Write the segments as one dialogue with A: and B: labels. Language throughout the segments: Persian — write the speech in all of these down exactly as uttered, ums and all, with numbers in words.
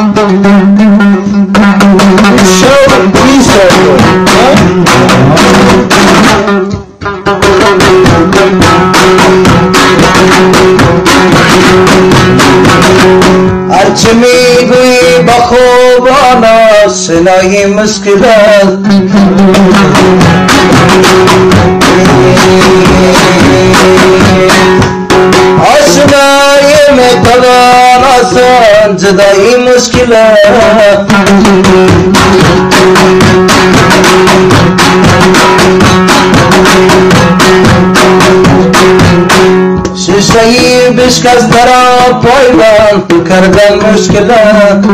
A: الشوق يسوق هرچی میگویی با خوبانا سنای مشکلات آشنایی میتوان آسان جدایی مشکلات شیشه‌ای بشکست درا پایبند کردن مشکلات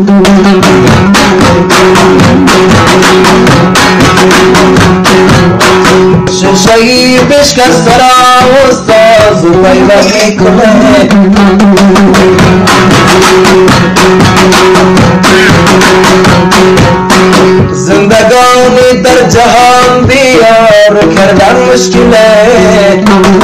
A: شیشه‌ای بشکست درا استاز پایبند میکنه زندگانی در جهان بیار کردن مشکله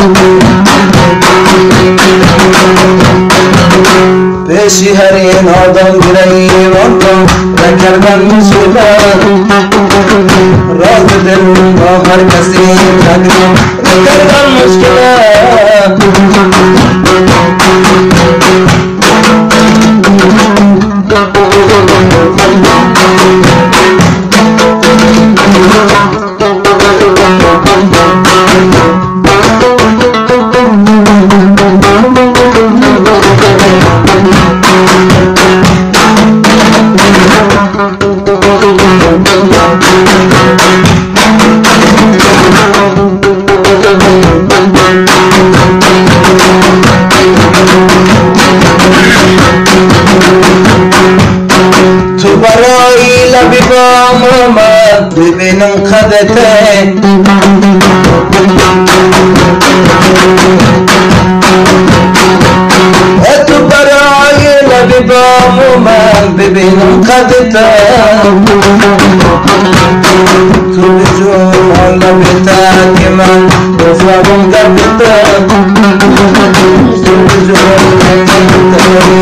A: پیشی هر این آدم گریمان کن نکردن مشکله راز دل با هر کسی نکن نکردن مشکله تو برای لبی بام اومد ببینم خدته تو برای لبی بام اومد ببینم خدته تو بجون لبی تا که من بفرم گردته تو بجون لبی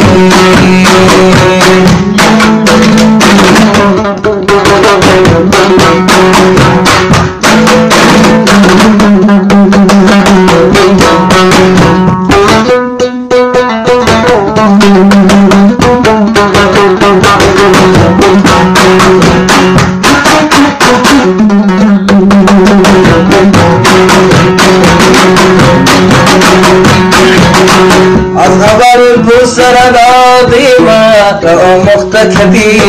A: از اول بسر دادی ما تو مختکدی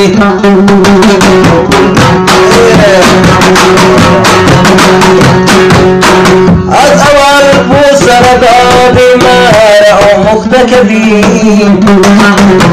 A: از اول بسر دادی ما تو مختکدی